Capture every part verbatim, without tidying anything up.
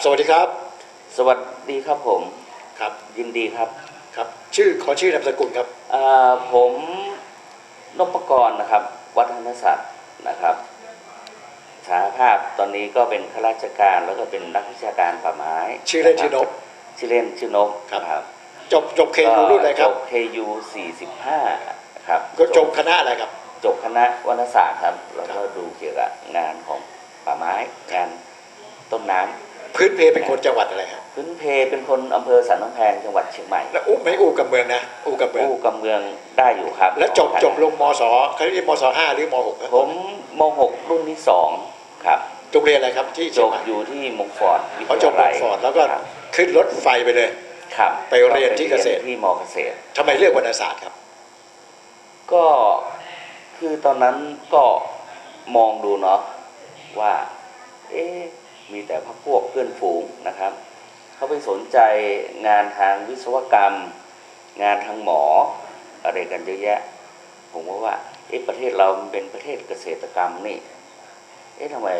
สวัสดีครับสวัสดีครับผมครับยินดีครับครับชื่อขอชื่อนามสกุลครับผมนพกรนะครับวัฒนศักดิ์นะครับสาภาพตอนนี้ก็เป็นข้าราชการแล้วก็เป็นนักวิชาการป่าไม้ชื่อเล่นชื่อนพชื่อเล่นชื่อนพครับจบจบเคยูรุ่นอะไรครับจบเคยูสี่สิบห้าครับก็จบคณะอะไรครับจบคณะวรรณศาสตร์ครับแล้วก็ดูเกี่ยวกับงานของป่าไม้งานต้นน้ำพื้นเพเป็นคนจังหวัดอะไรครับพื้นเพเป็นคนอำเภอสันกำแพงจังหวัดเชียงใหม่แล้วอู้ไม่อู้กับเมืองนะอู้กับเมืองอู้กับเมืองได้อยู่ครับแล้วจบจบลงมศเขาเรียกมศห้าหรือมหกผมมหกรุ่นที่สองครับจบเรียนอะไรครับที่จบอยู่ที่มงฟอร์ดเขาจบมงฟอร์ดแล้วก็ขึ้นรถไฟไปเลยครับไปเรียนที่เกษตรที่มอเกษตรทำไมเลือกวรรณศาสตร์ครับก็คือตอนนั้นก็มองดูเนาะว่าเอ๊ะมีแต่พรรคพวกเพื่อนฝูงนะครับเขาไปสนใจงานทางวิศวกรรมงานทางหมออะไรกันเยอะแยะผมว่าว่าเอ๊ะประเทศเรามันเป็นประเทศเกษตรกรรมนี่เอ๊ะทำไม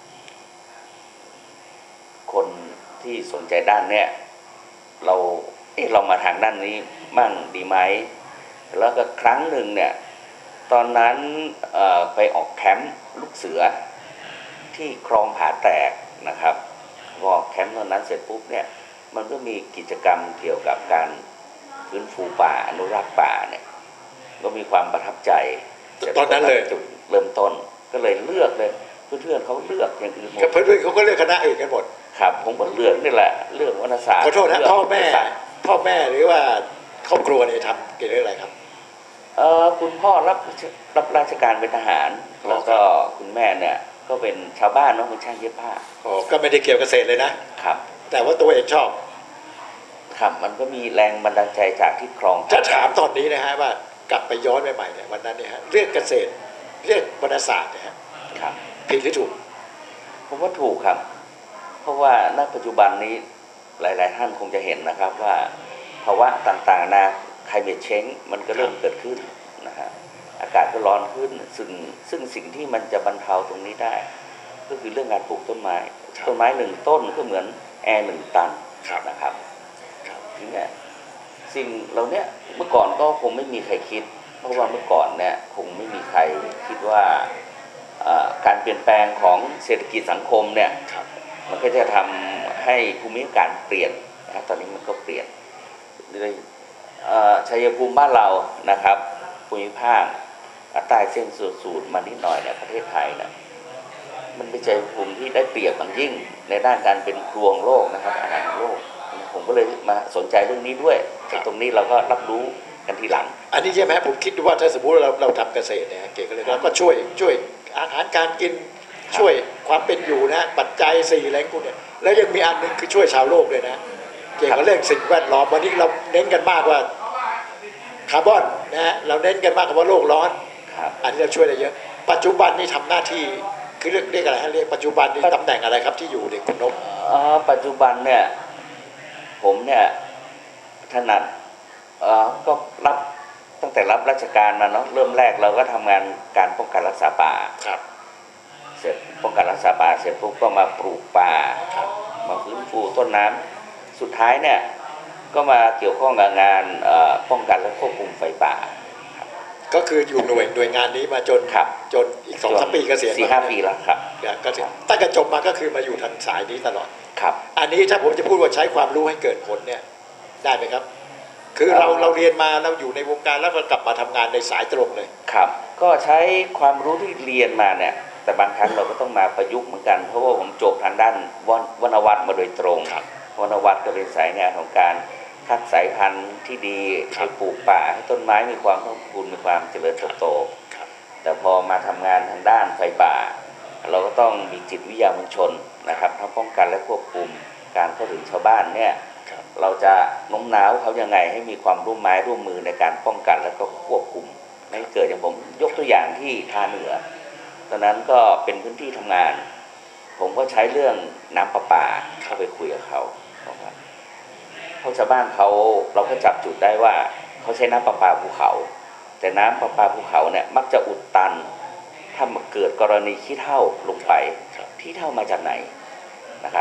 คนที่สนใจด้านเนี้ยเราเอ๊ะเรามาทางด้านนี้มั่งดีไหมแล้วก็ครั้งหนึ่งเนี่ยตอนนั้นเอ่อไปออกแคมป์ลูกเสือที่คลองผาแตกนะครับพอแคมป์ตอนนั้นเสร็จปุ๊บเนี่ยมันก็มีกิจกรรมเกี่ยวกับการฟื้นฟูป่าอนุรักษ์ป่าเนี่ยก็มีความประทับใจตอนนั้นเลยจุดเริ่มต้นก็เลยเลือกเลยเพื่อนๆเขาเลือกอย่างอื่นหมดเพื่อนๆเขาก็เลือกคณะอื่นกันหมดครับผมก็เลือกนี่แหละเลือกวรรณศาสตร์ขอโทษนะพ่อแม่พ่อแม่หรือว่าครอบครัวเนี่ยทำเกี่ยวกับอะไรครับเออคุณพ่อรับรับราชการเป็นทหารแล้วก็คุณแม่เนี่ยก็เป็นชาวบ้านเนาะเป็นช่างเย็บผ้าอ๋อก็ไม่ได้เกี่ยวกับเกษตรเลยนะครับแต่ว่าตัวเองชอบครับมันก็มีแรงบันดาลใจจากที่คลองจะถามตอนนี้นะฮะว่ากลับไปย้อนไปใหม่เนี่ยวันนั้นเนี่ยฮะเรื่องเกษตรเรื่องวรรณศาสตร์เนี่ยครับผิดหรือถูกผมว่าถูกครับเพราะว่าณปัจจุบันนี้หลายๆท่านคงจะเห็นนะครับว่าภาวะต่างๆนะclimate change มันก็เริ่มเกิดขึ้นนะฮะอากาศก็ร้อนขึ้นซึ่งซึ่งสิ่งที่มันจะบรรเทาตรงนี้ได้ก็คือเรื่องการปลูกต้นไม้ต้นไม้หนึ่งต้นก็เหมือนแอร์หนึ่งตันนะครับนี่ไงสิ่งเราเนี้ยเมื่อก่อนก็คงไม่มีใครคิดเพราะว่าเมื่อก่อนเนี่ยคงไม่มีใครคิดว่าการเปลี่ยนแปลงของเศรษฐกิจสังคมเนี่ยมันก็จะทำให้ภูมิอากาศเปลี่ยนนะตอนนี้มันก็เปลี่ยนเลยชัยภูมิบ้านเรานะครับภูมิภาคใต้เส้นศูนย์มานิดหน่อยเนี่ยประเทศไทยเนี่ยมันเป็นชัยภูมิที่ได้เปรียบอย่างยิ่งในด้านการเป็นครวงโลกนะครับอาหารโลกผมก็เลยมาสนใจเรื่องนี้ด้วยตรงนี้เราก็รับรู้กันทีหลังอันนี้ใช่ไหมผมคิดว่าถ้าสมมติเราเราทำเกษตรเนี่ยเก่งเลยเราก็ช่วยช่วยอาหารการกินช่วยความเป็นอยู่นะปัจจัยสี่แรงกูเนี่ยแล้วยังมีอันนึงคือช่วยชาวโลกเลยนะเกี่ยวกับเรื่องสิ่งแวดล้อมวันนี้เราเน้นกันมากว่าคาร์บอนนะฮะเราเน้นกันมากว่าโลกร้อนอันนี้เราช่วยได้เยอะปัจจุบันนี่ทำหน้าที่คือเรียกเรียกอะไรฮะเรียกปัจจุบันนี่ตำแหน่งอะไรครับที่อยู่ในคุณนพอ๋อปัจจุบันเนี่ยผมเนี่ยถนัดเอ่อก็รับตั้งแต่รับราชการมาเนาะเริ่มแรกเราก็ทำงานการป้องกันรักษาป่าครับเสร็จป้องกันรักษาป่าเสร็จปุ๊บก็มาปลูกป่ามาฟื้นฟูต้นน้ำสุดท้ายเนี่ยก็มาเกี่ยวข้องกับงานป้องกันและควบคุมไฟป่าก็คืออยู่หน่วยหน่วยงานนี้มาจนจนอีกสองสามปีเกษียณสี่ห้าปีแล้วครับก็ตั้งแต่จบมาก็คือมาอยู่ทางสายนี้ตลอดครับอันนี้ถ้าผมจะพูดว่าใช้ความรู้ให้เกิดผลเนี่ยได้ไหมครับคือเราเราเรียนมาเราอยู่ในวงการแล้วก็กลับมาทำงานในสายตรงเลยครับก็ใช้ความรู้ที่เรียนมาเนี่ยแต่บางครั้งเราก็ต้องมาประยุกต์เหมือนกันเพราะว่าผมจบทางด้านวรรณวัฒน์มาโดยตรงวรรณวัฒน์ก็เป็นสายงานของการคัดสายพันธุ์ที่ดีให้ปลูกป่าให้ต้นไม้มีความสมบูรณ์มีความเจริญเติบโตแต่พอมาทำงานทางด้านไฟป่าเราก็ต้องมีจิตวิทยามวลชนนะครับทั้งป้องกันและควบคุมการเข้าถึงชาวบ้านเนี่ยเราจะโน้มน้าวเขายังไงให้มีความร่วมไม้ร่วมมือในการป้องกันและก็ควบคุมไม่เกิดอย่างผมยกตัวอย่างที่ท่าเหนือตอนนั้นก็เป็นพื้นที่ทำงานผมก็ใช้เรื่องน้ำประปาเข้าไปคุยกับเขาเพราะชาวบ้านเขาเราก็จับจุดได้ว่าเขาใช้น้ำประปาภูเขาแต่น้ำประปาภูเขาเนี่ยมักจะอุดตันถ้าเกิดกรณีขี้เถ้าลงไปขี้เถ้ามาจากไหนนะครับก็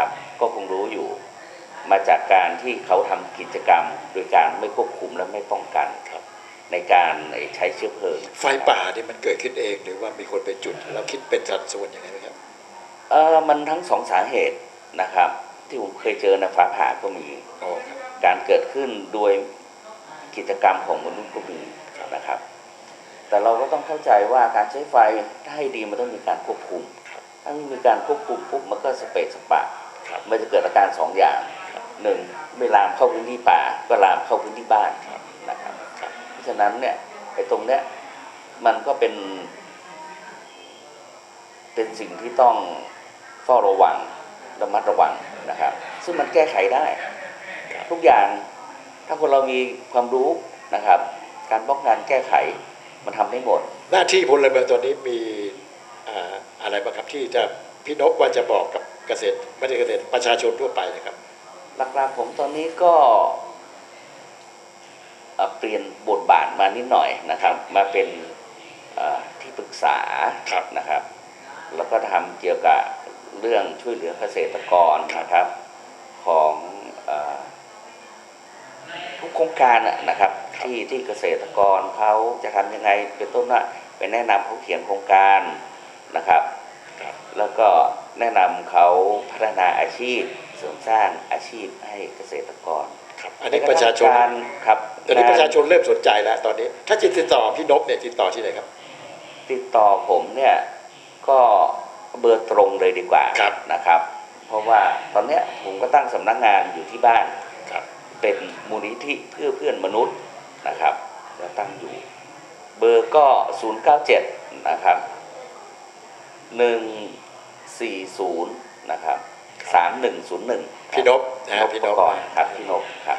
ก็คงรู้อยู่มาจากการที่เขาทำกิจกรรมโดยการไม่ควบคุมและไม่ป้องกันครับในการใช้เชื้อเพลิงไฟป่าเนี่ยมันเกิดขึ้นเองหรือว่ามีคนไปจุดแล้วคิดเป็นสัดส่วนยังไงไหมครับเออมันทั้งสองสาเหตุนะครับที่ผมเคยเจอในฟ้าผ่าก็มีการเกิดขึ้นโดยกิจกรรมของมนุษย์ก็มีนะครับแต่เราก็ต้องเข้าใจว่าการใช้ไฟถ้าให้ดีมันต้องมีการควบคุมถ้าไม่มีการควบคุมปุ๊บมันก็สเปซสปะมันจะเกิดอาการสองอย่างหนึ่งไม่ลามเข้าพื้นที่ป่าก็ลามเข้าพื้นที่บ้านนะครับเพราะฉะนั้นเนี่ยไอ้ตรงเนี้ยมันก็เป็นเป็นสิ่งที่ต้องเฝ้าระวังระมัดระวังนะครับซึ่งมันแก้ไขได้ทุกอย่างถ้าคนเรามีความรู้นะครับการป้องกันแก้ไขมันทำได้หมดหน้าที่พลเมืองตัวนี้มีอะไรบ้างครับที่จะพี่นพว่าจะบอกกับเกษตรไม่ใช่เกษตรประชาชนทั่วไปนะครับหลักๆผมตอนนี้ก็เปลี่ยนบทบาทมานิดหน่อยนะครับมาเป็นที่ปรึกษานะครับแล้วก็ทำเกี่ยวกับเรื่องช่วยเหลือเกษตรกรนะครับของทุกโครงการนะครับที่ที่เกษตรกรเขาจะทำยังไงเป็นต้นว่าไปแนะนำเขาเขียนโครงการนะครับแล้วก็แนะนำเขาพัฒนาอาชีพเสริมสร้างอาชีพให้เกษตรกรครับอันนี้ประชาชนครับตอนนี้ประชาชนเริ่มสนใจแล้วตอนนี้ถ้าจิตติดต่อพี่นพเนี่ยติดต่อที่ไหนครับติดต่อผมเนี่ยก็เบอร์ตรงเลยดีกว่านะครับเพราะว่าตอนนี้ผมก็ตั้งสำนักงานอยู่ที่บ้านเป็นมูลนิธิเพื่อเพื่อนมนุษย์นะครับจะตั้งอยู่เบอร์ก็ศูนย์เก้าเจ็ดนะครับหนึ่งสี่ศูนย์นะครับสามหนึ่งศูนย์หนึ่งพี่นพนะพี่นพครับพี่นพครับ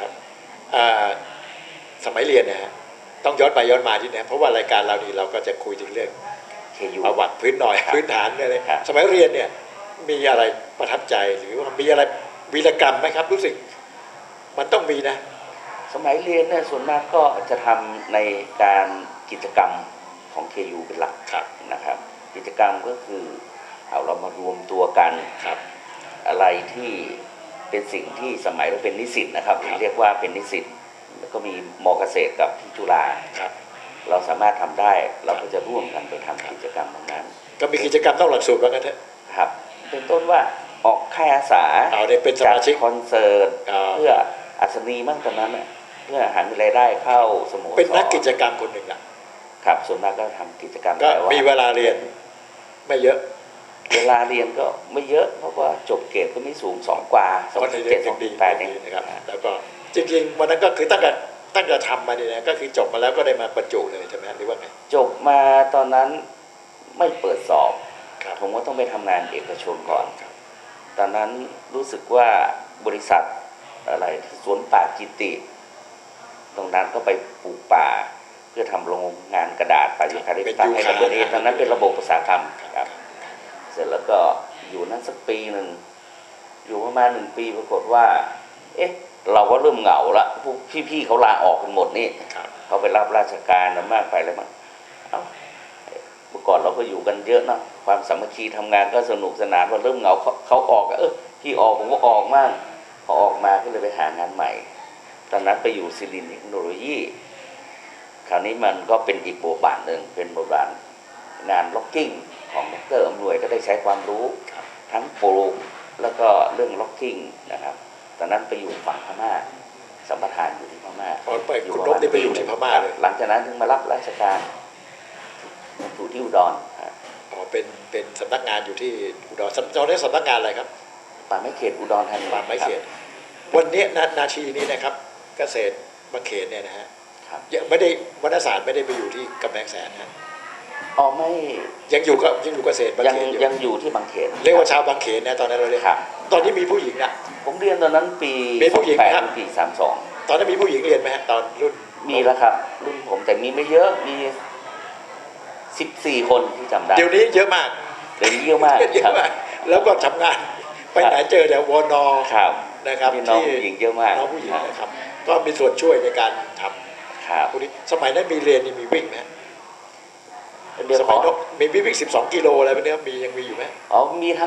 สมัยเรียนนะฮะต้องย้อนไปย้อนมาที่นี่เพราะว่ารายการเรานี่เราก็จะคุยถึงเรื่องประวัติพื้นหน่อยพื้นฐานเลยสมัยเรียนเนี่ยมีอะไรประทับใจหรือว่ามีอะไรวีรกรรมไหมครับรู้สึกมันต้องมีนะสมัยเรียนเนี่ยส่วนมากก็จะทำในการกิจกรรมของ เค ยู เป็นหลักนะครับกิจกรรมก็คือเอาเรามารวมตัวกันอะไรที่เป็นสิ่งที่สมัยเราเป็นนิสิตนะครับเรียกว่าเป็นนิสิตแล้วก็มีม.เกษตรกับที่จุฬาเราสามารถทำได้เราก็จะร่วมกันไปทำกิจกรรมตรงนั้นก็มีกิจกรรมต้องหลักสูตรว่ากันเถอะครับเป็นต้นว่าออกค่ายอาสาจัดคอนเสิร์ตเพื่ออัศนีมั่งตอนนั้นเพื่อหารายได้เข้าสโมสรเป็นนักกิจกรรมคนหนึ่งอ่ะครับส่วนมากก็ทำกิจกรรมก็มีเวลาเรียนไม่เยอะเวลาเรียนก็ไม่เยอะเพราะว่าจบเกรดก็ไม่สูงสองกว่าสองจุดเจ็ดสองจุดแปดนี่นะครับแล้วก็จริงๆวันนั้นก็คือตั้งแต่ตั้งแต่ทำมาเนี่ยนะก็คือจบมาแล้วก็ได้มาบรรจุเลยใช่ไหมหรือว่าไงจบมาตอนนั้นไม่เปิดสอบผมก็ต้องไปทำงานเอกชนก่อนตอนนั้นรู้สึกว่าบริษัทอะไรสวนป่ากิติตรงนั้นก็ไปปลูกป่าเพื่อทำโรงงานกระดาษป่ายูคาลิปตัสให้กับตัวเองตอนนั้นเป็นระบบอุตสาหกรรมครับเสร็จแล้วก็อยู่นั้นสักปีหนึ่งอยู่ประมาณหนึ่งปีปรากฏว่าเอ๊ะเราก็เริ่มเหงาละพวกพี่ๆเขาลาออกกันหมดนี่เขาไปรับราชการมากไปแล้วมั้งเมื่อก่อนเราก็อยู่กันเยอะเนาะความสามัคคีทำงานก็สนุกสนานพอเริ่มเหงาเขาออกเออพี่ออกผมก็ออกมั่งพอออกมาก็เลยไปหางานใหม่ตอนนั้นไปอยู่ซิลินเทคโนโลยีคราวนี้มันก็เป็นอีกบทบาทหนึ่งเป็นบทบาทงานล็อกกิ้งของดร.อำนวยก็ได้ใช้ความรู้ทั้งโปรแล้วก็เรื่องล็อกกิ้งนะครับตอนนั้นไปอยู่ฝั่งพม่าสัมปทานอยู่ที่พม่าอยู่คุณนพนี่ไปอยู่ที่พม่าเลยหลังจากนั้นถึงมารับราชการอยู่ที่อุดรอ๋อเป็นเป็นสำนักงานอยู่ที่อุดรตอนนี้สำนักงานอะไรครับป่าไม้เขตอุดรธานีป่าไม้เขตวันนี้นาทีนี้นะครับเกษตรบางเขตเนี่ยนะฮะไม่ได้วรรณศาสตร์ไม่ได้ไปอยู่ที่กำแพงแสนนะอ๋อไม่ยังอยู่ก็ยังอยู่เกษตรบางเขตยังอยู่ที่บางเขตเรียกว่าชาวบางเขตนะตอนนั้นเราเรียกตอนนี้มีผู้หญิงนะผมเรียนตอนนั้นปีมีผู้หญิงครับปีสามสองตอนนั้นมีผู้หญิงเรียนไหมฮะตอนรุ่นมีแล้วครับรุ่นผมแต่มีไม่เยอะมีสิบสี่คนที่จำได้เดี๋ยวนี้เยอะมากเดี๋ยวนี้เยอะมากครับแล้วก็ทำงานไปไหนเจอแต่วนอนะครับที่น้องผู้หญิงเยอะมากน้องผู้หญิงนะครับก็มีส่วนช่วยในการทำครับสมัยนั้นมีเรียนมีวิ่งไหมสมัยนั้นมีวิ่งสิบสองกิโลอะไรแบบนี้มียังมีอยู่ไหมอ๋อมีทั้ง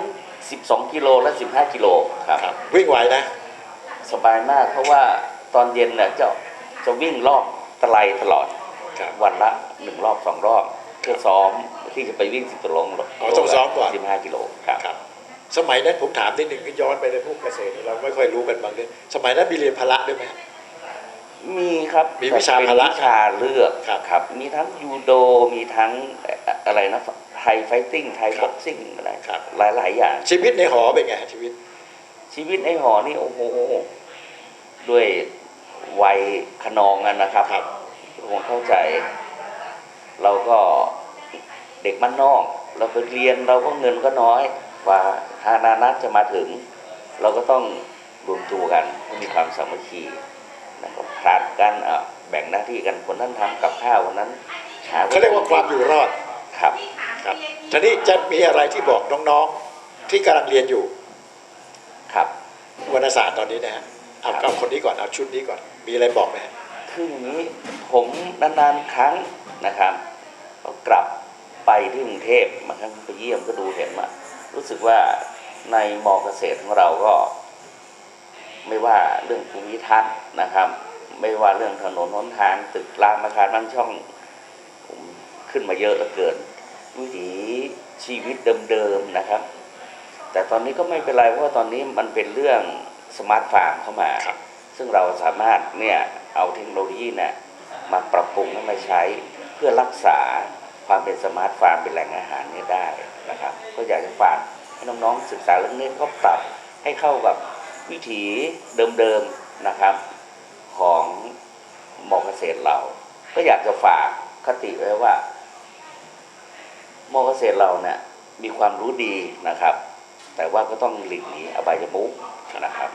สิบสองกิโลและสิบห้ากิโลครับครับวิ่งไหวนะสบายมากเพราะว่าตอนเย็นเนี่ยจะจะวิ่งรอบตะไลตลอดครับวันละหนึ่งรอบสองรอบเพื่อซ้อมที่จะไปวิ่งสิบกิโลอ๋อต้องซ้อมก่อนสิบห้ากิโลครับครับสมัยนั้นผมถามนิดหนึ่งก็ย้อนไปในพวกเกษตรเราไม่ค่อยรู้กันบางเรื่องสมัยนั้นมีเรียนพละด้วยไหมมีครับมีวิชาพละวิชาเลือกครับครับมีทั้งยูโดมีทั้งอะไรนะไทยไฟติ้งไทยครับบ็อกซิ่งอะไรครับหลายหลายๆอย่างชีวิตในหอเป็นไงชีวิตชีวิตในหอนี่โอ้โหด้วยวัยขนองกันนะครับครับคงเข้าใจ เราก็เด็กบ้านนอก เราไปเรียนเราก็เงินก็น้อยกว่าทานานัทจะมาถึง เราก็ต้องรวมตัวกันให้มีความสามัคคีนะครับผลัดกันอ่ะแบ่งหน้าที่กันคนนั้นทำกับข้าวคนนั้นหาเขาเรียกว่าความอยู่รอดครับครับทีนี้จะมีอะไรที่บอกน้องๆที่กำลังเรียนอยู่ครับวรรณศาสตร์ตอนนี้นะฮะเอาเอาคนนี้ก่อนเอาชุดนี้ก่อนมีอะไรบอกไหมฮะคืออย่างนี้ผมนานๆครั้งนะครับก็กลับไปที่กรุงเทพบางครั้งไปเยี่ยมก็ดูเห็นว่ารู้สึกว่าในมอเกษตรของเราก็ ไม่ว่าเรื่องภูมิทัศน์นะครับ ไม่ว่าเรื่องถนนหนทางตึกรามอาคารบ้านช่องผมขึ้นมาเยอะเหลือเกินวิถีชีวิตเดิมๆนะครับ แต่ตอนนี้ก็ไม่เป็นไรเพราะว่าตอนนี้มันเป็นเรื่องสมาร์ทฟาร์มเข้ามาครับซึ่งเราสามารถเนี่ยเอาเทคโนโลยีเนี่ยมาปรับปรุงให้มาใช้เพื่อรักษาความเป็นสมาร์ทฟาร์มเป็นแหล่งอาหารเนี่ยได้นะครับก็อยากจะฝากให้น้องๆศึกษาเรื่องนี้ก็ปรับให้เข้ากับวิถีเดิมๆนะครับของมอเกษตรเราก็อยากจะฝากคติไว้ว่ามอเกษตรเราเนี่ยมีความรู้ดีนะครับแต่ว่าก็ต้องหลีกหนีอบายมุขนะครับ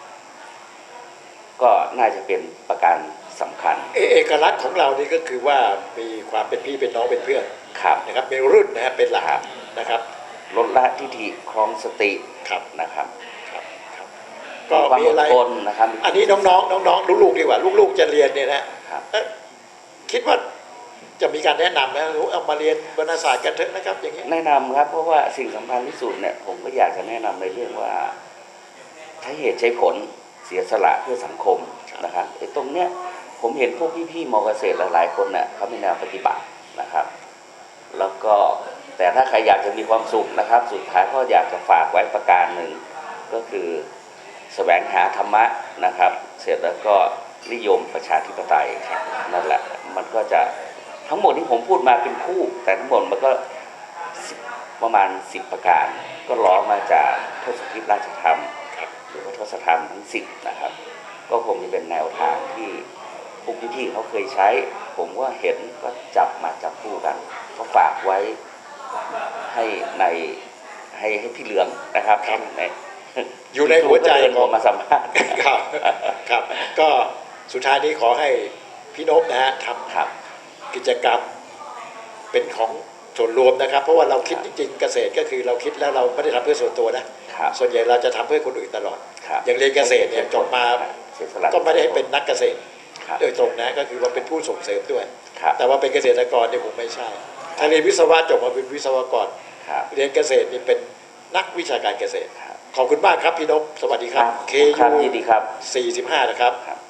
ก็น่าจะเป็นประการสำคัญเอเอกลักษณ์ของเรานี่ก็คือว่ามีความเป็นพี่เป็นน้องเป็นเพื่อนครับนะครับมีรุ่นนะฮะเป็นหลักนะครับลดละทิฐิครองสติครับนะครับครับครับก็ความมีออะดไรทนนะครับอันนี้น้องๆน้องๆลูกๆดีกว่าลูกๆจะเรียนเนี่ยนะครับ เอ๊ะคิดว่าจะมีการแนะนำไหมเอามาเรียนวรรณศาสตร์กันเถอะนะครับอย่างนี้แนะนำครับเพราะว่าสิ่งสำคัญที่สุดเนี่ยผมก็อยากจะแนะนำในเรื่องว่าใช้เหตุใช้ผลเสียสละเพื่อสังคมนะครับไอ้ตรงเนี้ยผมเห็นพวกพี่ๆมอเกษตรหลายๆคนเนี่ยเขามีแนวปฏิบัตินะครับ แล้วก็แต่ถ้าใครอยากจะมีความสุขนะครับ สุดท้ายก็อยากจะฝากไว้ประการหนึ่งก็คือแสวงหาธรรมะนะครับ เสร็จแล้วก็นิยมประชาธิปไตยนั่นแหละมันก็จะทั้งหมดที่ผมพูดมาเป็นคู่แต่ทั้งหมดมันก็ประมาณสิบประการก็ล้อมาจากทศพิธราชธรรมหรือว่าทศธรรมทั้งสิบนะครับก็คงจะเป็นแนวทางที่พวกพี่ๆเขาเคยใช้ผมว่าเห็นก็จับมาจับคู่กันก็ฝากไว้ให้ในให้ให้พี่เหลืองนะครับในอยู่ในหัวใจของมาสัมภาษณ์ครับครับก็สุดท้ายนี้ขอให้พี่นพนะฮะทครับำกิจกรรมเป็นของส่วนรวมนะครับ เพราะว่าเราคิดจริงๆเกษตรก็คือเราคิดแล้วเราไม่ได้ทำเพื่อส่วนตัวนะครับส่วนใหญ่เราจะทำเพื่อคนอื่นตลอดครับอย่างเรียนเกษตรเนี่ยจบมาก็ไม่ได้ให้เป็นนักเกษตรครับโดยตรงนะก็คือว่าเป็นผู้ส่งเสริมด้วยครับแต่ว่าเป็นเกษตรกรเนี่ยผมไม่ใช่ ถ้าเรียนวิศวะจบมาเป็นวิศวกรครับเรียนเกษตรนี่เป็นนักวิชาการเกษตรครับขอบคุณมากครับพี่นพสวัสดีครับเคครับยูยินดีครับสี่สิบห้านะครับครับ